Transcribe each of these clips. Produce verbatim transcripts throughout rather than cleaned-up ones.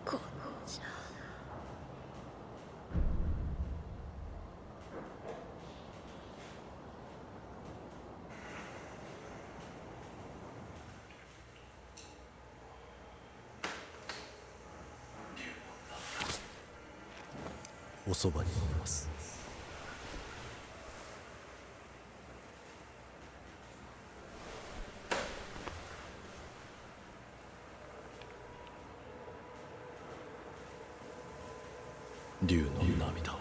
こっちゃ。 おそばにいます。竜の涙。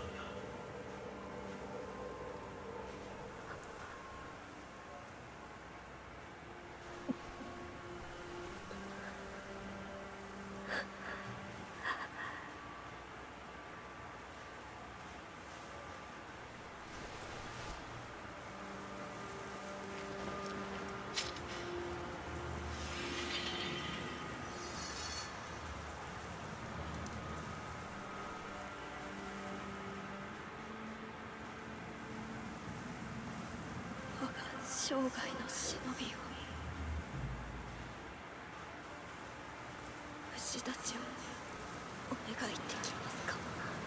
我が生涯の忍びを、虫たちをお願いできますか。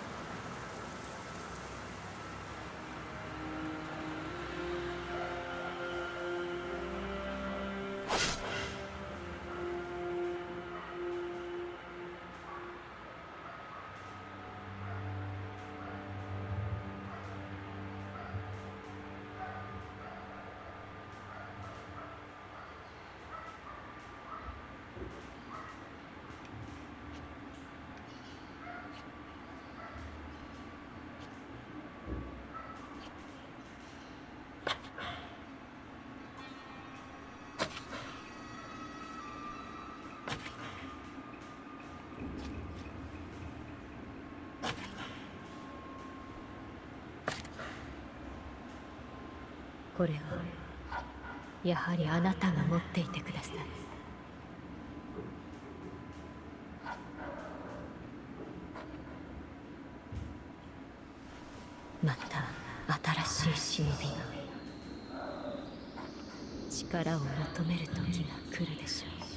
これはやはりあなたが持っていてください。また新しい忍びが力を求める時が来るでしょう。